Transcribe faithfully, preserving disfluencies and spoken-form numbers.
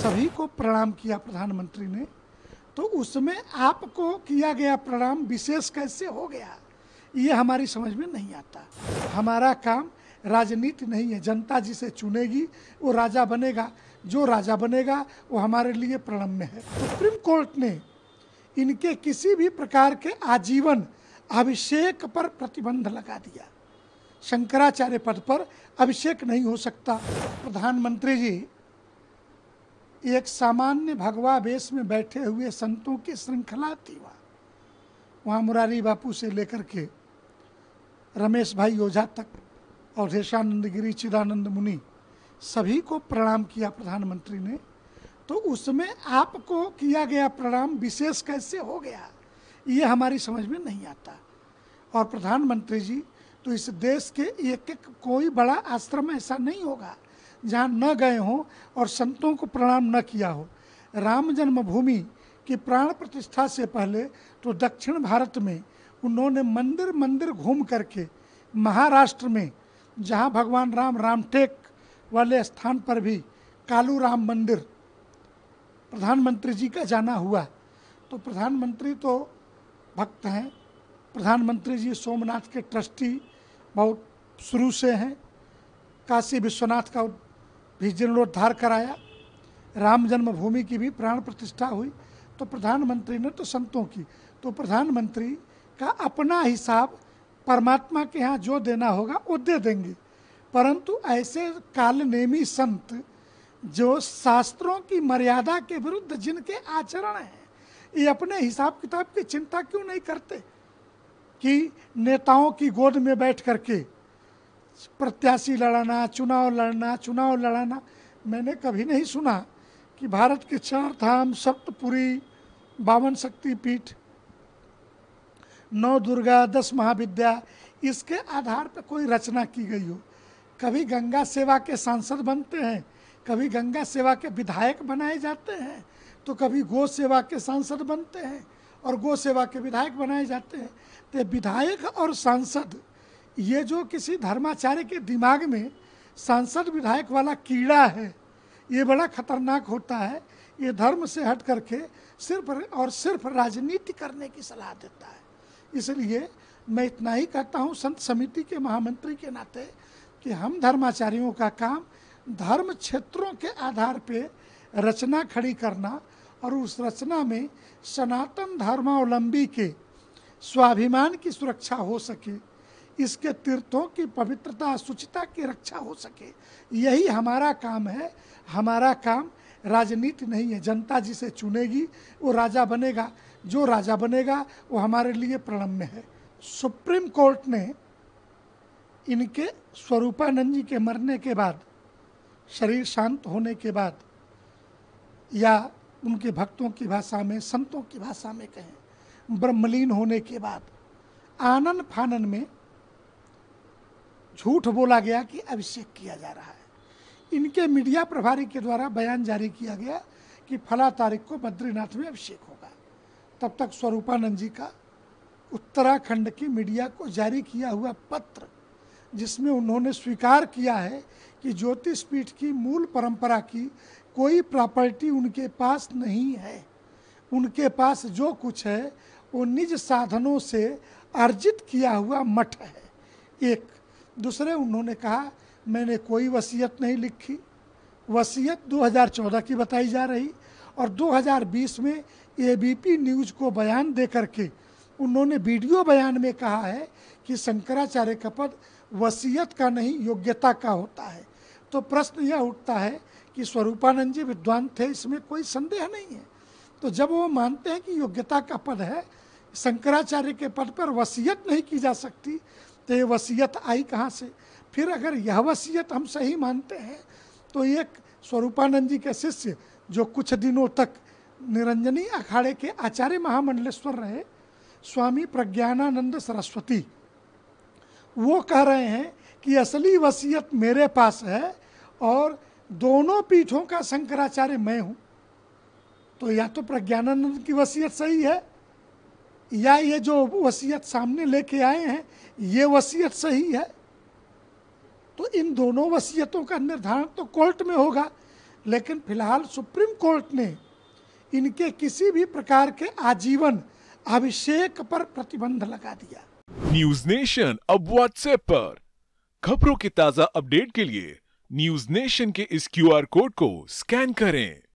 सभी को प्रणाम किया प्रधानमंत्री ने, तो उसमें आपको किया गया प्रणाम विशेष कैसे हो गया, ये हमारी समझ में नहीं आता। हमारा काम राजनीति नहीं है, जनता जिसे चुनेगी वो राजा बनेगा, जो राजा बनेगा वो हमारे लिए प्रणम्य है। सुप्रीम कोर्ट ने इनके किसी भी प्रकार के आजीवन अभिषेक पर प्रतिबंध लगा दिया। शंकराचार्य पद पर अभिषेक नहीं हो सकता। प्रधानमंत्री जी एक सामान्य भगवा वेश में बैठे हुए संतों की श्रृंखला थी। वहाँ वहाँ मुरारी बापू से लेकर के रमेश भाई ओझा तक और देशानंद गिरी चिदानंद मुनि सभी को प्रणाम किया प्रधानमंत्री ने, तो उसमें आपको किया गया प्रणाम विशेष कैसे हो गया, ये हमारी समझ में नहीं आता। और प्रधानमंत्री जी तो इस देश के एक एक कोई बड़ा आश्रम ऐसा नहीं होगा जहाँ न गए हों और संतों को प्रणाम न किया हो। राम जन्मभूमि की प्राण प्रतिष्ठा से पहले तो दक्षिण भारत में उन्होंने मंदिर मंदिर घूम करके महाराष्ट्र में जहाँ भगवान राम रामटेक वाले स्थान पर भी कालू राम मंदिर प्रधानमंत्री जी का जाना हुआ। तो प्रधानमंत्री तो भक्त हैं, प्रधानमंत्री जी सोमनाथ के ट्रस्टी बहुत शुरू से हैं। काशी विश्वनाथ का भी जीर्णोद्धार कराया, राम जन्मभूमि की भी प्राण प्रतिष्ठा हुई। तो प्रधानमंत्री ने तो संतों की, तो प्रधानमंत्री का अपना हिसाब परमात्मा के यहाँ जो देना होगा वो दे देंगे, परंतु ऐसे कालनेमी संत जो शास्त्रों की मर्यादा के विरुद्ध जिनके आचरण हैं, ये अपने हिसाब किताब की चिंता क्यों नहीं करते कि नेताओं की गोद में बैठ करके प्रत्याशी लड़ाना, चुनाव लड़ना, चुनाव लड़ाना। मैंने कभी नहीं सुना कि भारत के चार धाम, सप्तपुरी, बावन शक्तिपीठ, नौ दुर्गा, दस महाविद्या, इसके आधार पर कोई रचना की गई हो। कभी गंगा सेवा के सांसद बनते हैं, कभी गंगा सेवा के विधायक बनाए जाते हैं, तो कभी गो सेवा के सांसद बनते हैं और गो सेवा के विधायक बनाए जाते हैं। तो विधायक और सांसद, ये जो किसी धर्माचार्य के दिमाग में सांसद विधायक वाला कीड़ा है, ये बड़ा खतरनाक होता है। ये धर्म से हट करके सिर्फ और सिर्फ राजनीति करने की सलाह देता है। इसलिए मैं इतना ही कहता हूँ संत समिति के महामंत्री के नाते कि हम धर्माचार्यों का काम धर्म क्षेत्रों के आधार पे रचना खड़ी करना और उस रचना में सनातन धर्मावलंबी के स्वाभिमान की सुरक्षा हो सके, इसके तीर्थों की पवित्रता शुचिता की रक्षा हो सके, यही हमारा काम है। हमारा काम राजनीति नहीं है, जनता जिसे चुनेगी वो राजा बनेगा, जो राजा बनेगा वो हमारे लिए प्रणम्य है। सुप्रीम कोर्ट ने इनके स्वरूपानंद जी के मरने के बाद, शरीर शांत होने के बाद, या उनके भक्तों की भाषा में, संतों की भाषा में कहें, ब्रह्मलीन होने के बाद आनन फानन में झूठ बोला गया कि अभिषेक किया जा रहा है। इनके मीडिया प्रभारी के द्वारा बयान जारी किया गया कि फला तारीख को बद्रीनाथ में अभिषेक होगा। तब तक स्वरूपानंद जी का उत्तराखंड की मीडिया को जारी किया हुआ पत्र, जिसमें उन्होंने स्वीकार किया है कि ज्योतिष पीठ की मूल परंपरा की कोई प्रॉपर्टी उनके पास नहीं है। उनके पास जो कुछ है वो निज साधनों से अर्जित किया हुआ मठ है। एक दूसरे उन्होंने कहा मैंने कोई वसीयत नहीं लिखी, वसीयत दो हज़ार चौदह की बताई जा रही, और दो हज़ार बीस में एबीपी न्यूज़ को बयान दे करके उन्होंने वीडियो बयान में कहा है कि शंकराचार्य का पद वसीयत का नहीं योग्यता का होता है। तो प्रश्न यह उठता है कि स्वरूपानंद जी विद्वान थे, इसमें कोई संदेह नहीं है। तो जब वो मानते हैं कि योग्यता का पद है, शंकराचार्य के पद पर वसीयत नहीं की जा सकती, तो ये वसीयत आई कहाँ से? फिर अगर यह वसीयत हम सही मानते हैं तो एक स्वरूपानंद जी के शिष्य जो कुछ दिनों तक निरंजनी अखाड़े के आचार्य महामंडलेश्वर रहे, स्वामी प्रज्ञानानंद सरस्वती, वो कह रहे हैं कि असली वसीयत मेरे पास है और दोनों पीठों का शंकराचार्य मैं हूँ। तो या तो प्रज्ञानानंद की वसीयत सही है, या ये जो वसीयत सामने लेके आए हैं ये वसीयत सही है। तो इन दोनों वसीयतों का निर्धारण तो कोर्ट में होगा। लेकिन फिलहाल सुप्रीम कोर्ट ने इनके किसी भी प्रकार के आजीवन अभिषेक पर प्रतिबंध लगा दिया। न्यूज नेशन अब व्हाट्सएप पर खबरों के ताजा अपडेट के लिए न्यूज नेशन के इस क्यूआर कोड को स्कैन करें।